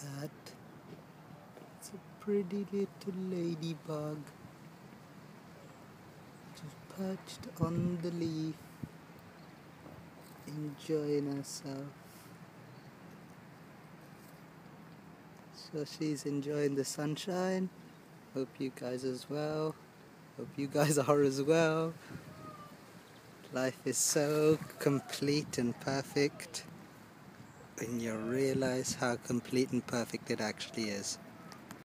that. It's a pretty little ladybug just perched on the leaf, enjoying herself. So she's enjoying the sunshine. Hope you guys as well. Hope you guys are as well. Life is so complete and perfect when you realize how complete and perfect it actually is.